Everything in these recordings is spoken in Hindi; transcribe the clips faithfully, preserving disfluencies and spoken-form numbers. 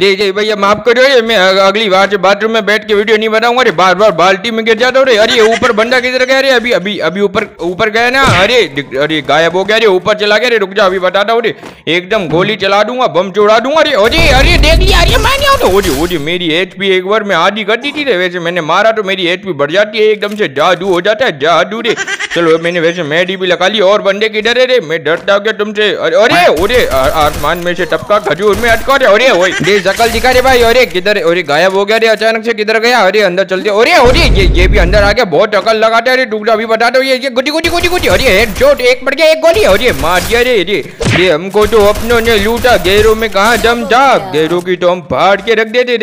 जी जी भैया माफ करो, ये मैं अगली बार से बाथरूम में बैठ के वीडियो नहीं बनाऊंगा। अरे बार बार बाल्टी में गिर जाता हूँ। अरे ऊपर बंदा किधर गया? अरे अभी अभी अभी ऊपर ऊपर गया ना। अरे अरे गायब हो गया। अरे ऊपर चला गया। अरे रुक जा, अभी बताता हूँ। एकदम गोली चला दूंगा, बम चोड़ा दूंगा। अरे अरे अरे देख लिया। अरे मैंने ओजे मेरी एचपी एक बार में आधी कर दी थी। वैसे मैंने मारा तो मेरी एचपी बढ़ जाती है, एकदम से जादू हो जाता है, जादू रे। चलो मैंने वैसे मेडी भी लगा ली। और बंदे किधर है रे? मैं डरता हूँ क्या तुमसे? अरे अरे अरे आसमान में से टपका खजूर में अटका। अरे वही शकल दिखा रे भाई। अरे किधर? अरे गायब हो गया रे अचानक से, किधर गया? अरे अंदर चलते। अरे अरे ये ये भी अंदर आ गया, बहुत अकल लगाता है। अरे टुकड़ा भी बता दो। ये ये गुडी गुडी गुडी गुडी। अरे हेडशॉट, एक पड़ गया, एक गोली। अरे मार दिया रे। ये हमको तो अपनों ने लूटा, गैरों में कहाँ दम था? गैरों की तो हम फाड़ के रख देते।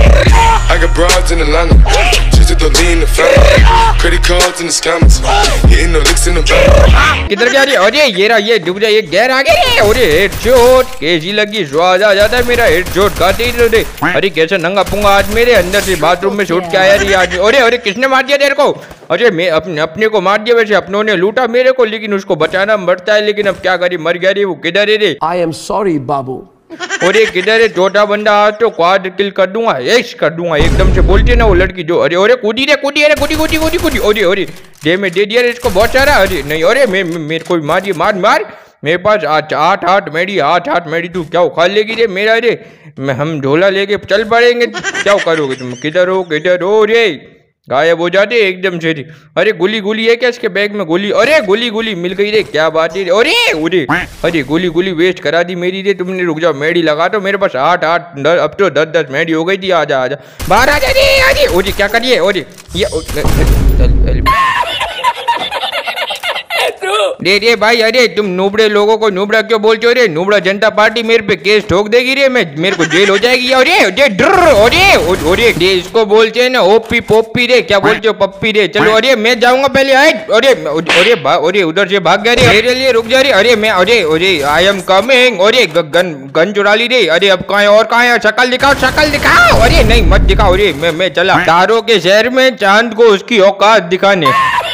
किधर गया? अरे अरे ये रहा, ये डूब जा, ये गैर आ गया। अरे हेडशॉट कैसी लगी, स्वाद आ जाता है मेरा हेडशॉट खाते ही। रे अरे कैसे नंगा पुंगा आज मेरे अंदर से बाथरूम में शूट के आया रे आज। अरे अरे किसने मार दिया तेरे को? अरे मैं अपने अपने को मार दिया। वैसे अपनों ने लूटा मेरे को, लेकिन उसको बचाना मरता है। लेकिन अब क्या करी, मर गया रे। वो किधर है रे? आई एम सॉरी बाबू। अरे किधर है? छोटा बंदा आज तो क्वाड किल कर दूंगा, यश कर दूंगा। एकदम से बोलते ना वो लड़की जो। अरे अरे कूदी रे कूदी रे कूदी कूदी कूदी कूदी। अरे अरे दे में दे दिया रे इसको बहुत सारा। अरे नहीं अरे मैं मेरे को मार दिया, मार मार। मेरे पास आठ आठ आठ मेडी आठ आठ मेडी। तू क्या उखाड़ लेगी रे मेरा? रे मैं हम ढोला लेके चल पड़ेंगे। क्या करोगे तुम? किधर हो किधर हो रे? गायब हो जाते एकदम से। अरे गोली गोली है क्या इसके बैग में? गोली, अरे गोली गोली मिल गई रे, क्या बात है। अरे अरे अरे गोली गोली वेस्ट करा दी मेरी रे तुमने। रुक जाओ, मेडी लगा दो। मेरे पास आठ आठ अब तो दस दस मेडी हो गई थी। आजा आजा बाहर आ जा रे। अरे अरे क्या करिए? अरे ये दे दे भाई। अरे तुम नूबड़े लोगों को नूबड़ा क्यों बोलते हो रे? नूबड़ा जनता पार्टी मेरे पे केस ठोक देगी रे, मैं मेरे को जेल हो जाएगी। अरे अरे डर अरे अरे दे इसको बोलते हैं ना ओपी पोपी रे, क्या बोलते हो? पप्पी रे। चलो अरे मैं जाऊंगा पहले। अरे अरे अरे अरे उधर से भाग गया रे मेरे लिए। रुक जा रे। अरे मैं अरे अरे आई एम कमिंग। अरे गन गन चुरा ली रे। अरे अब कहाँ है और कहाँ है? शक्ल दिखाओ शक्ल दिखाओ। अरे नहीं मत दिखाओ। अरे मैं मैं चला तारों के शहर में चांद को उसकी औकात दिखाने।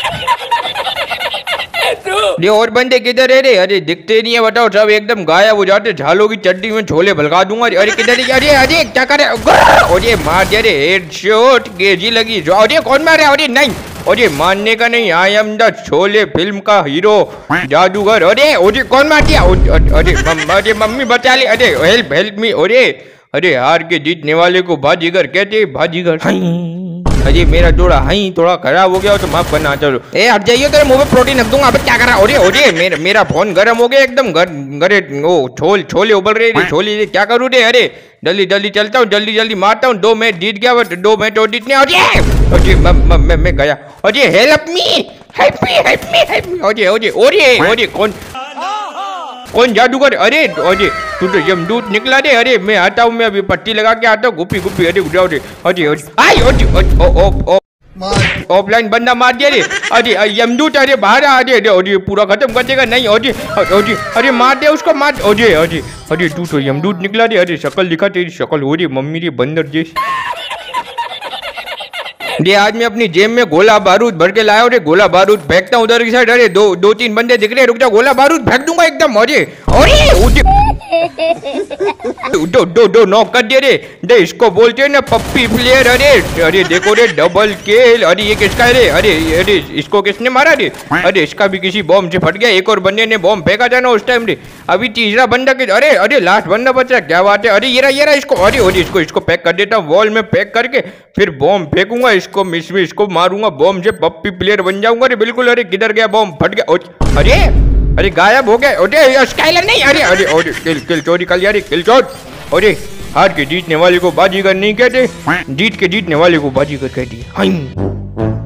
ये और बंदे किधर है रे? अरे दिखते नहीं है, बताओ सब एकदम गायब हो जाते। झालों की चड्डी में छोले भलका दूंगा। अरे किधर है? अरे अरे क्या करे? अरे मार दिया रे हेडशॉट, गेजी लगी। अरे कौन मार रहा है? अरे नहीं अरे मारने का नहीं, I am the Sholay film का हीरो जादूगर। अरे अरे कौन मार दिया? अरे अरे मम्मी बचा ले। अरे हेल्प हेल्प मी। अरे अरे हार के जीतने वाले को बाजीगर कहते, बाजीगर। अरे मेरा जोड़ा हाई थोड़ा खराब हो गया हो तो माफ करना। चलो ए हट जाइए, तेरे मुंह पे प्रोटीन रख दूंगा। अब क्या कर रहा? अरे अरे मेरा मेरा फोन गर्म हो गया एकदम। गरे वो छोल छोले उबल रहे छोले, क्या करूँ रे? अरे जल्दी जल्दी चलता हूँ, जल्दी जल्दी मारता हूँ। दो मैच जीत गया, दो मैच और जीतने। अरे मैं मैं गया। अरे help me help me help me help me. अरे अरे अरे अरे कौन कौन जादूगर? अरे अरे तू तो यमदूत निकला रे। अरे मैं आता हूँ, मैं अभी पट्टी लगा के आता हूँ। गुप्पी गुप्पी। अरे उठाओ रे। अरे अरे आई अरे ऑफलाइन बंदा मार दिया रे। अरे यमदूत अरे बाहर आ। अरे अरे पूरा खत्म कर देगा। नहीं अरे अरे अरे मार दे उसको मार। अरे अरे अरे तू तो यमदूत निकला रे। अरे शक्ल दिखा तेरी शक्ल। हो रही मम्मी रे बंदर जैसी। ये आज मैं अपनी जेब में गोला बारूद भर के लाया। अरे गोला बारूद फेंकता हूँ उधर की साइड। अरे दो दो तीन बंदे दिख रहे, रुक जाओ, गोला बारूद फेंक दूंगा एकदम। अरे अरे दो दो दो नॉक कर दिए रे। दे इसको बोलते हैं ना पप्पी प्लेयर। अरे अरे देखो रे डबल किल। अरे ये किसका है रे? अरे अरे इसको किसने मारा रे? अरे इसका भी किसी बॉम्ब से फट गया। एक और बंदे ने बॉम्ब फेंका था ना उस टाइम रे। अभी तीसरा बंदा के। अरे अरे लास्ट बंदा बचा, क्या बात है? अरे ये रहा ये रहा इसको। अरे अरे इसको इसको पैक कर देता हूँ वॉल में, पैक करके फिर बॉम्ब फेंकूंगा। इसको मिस मिस इसको मारूंगा बॉम्ब से, पप्पी प्लेयर बन जाऊंगा रे बिल्कुल। अरे किधर गया? बॉम्ब फट गया। अरे अरे गायब हो गया। अरे स्काइलर नहीं। अरे अरे अरे किल किल चोरी कर लिया रे, किल चोर। अरे हार के जीतने वाले को बाजीगर नहीं कहते, जीत के जीतने वाले को बाजीगर कहते हैं।